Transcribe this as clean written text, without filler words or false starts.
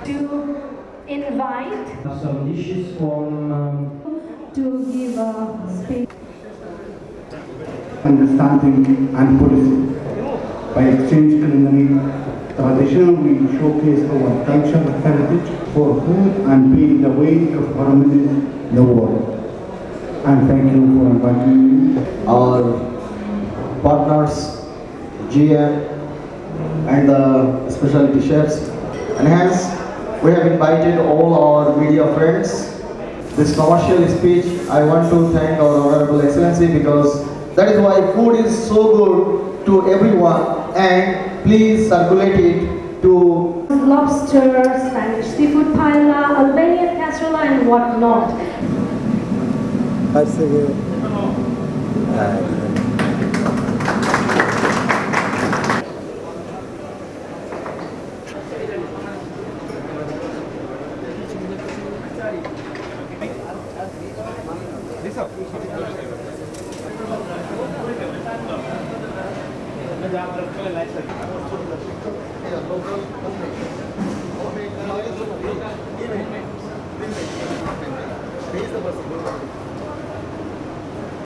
to invite some dishes from to give a speech. Understanding and policy. By exchange culinary tradition, we showcase our cultural heritage for food and pave the way of harmony in the world. And thank you for inviting me. Our partners, GM, and the specialty chefs. And hence, we have invited all our media friends. This commercial speech, I want to thank our Honorable Excellency because that is why food is so good to everyone, and please circulate it to Lobster, Spanish seafood paella, Albanian casserole and whatnot.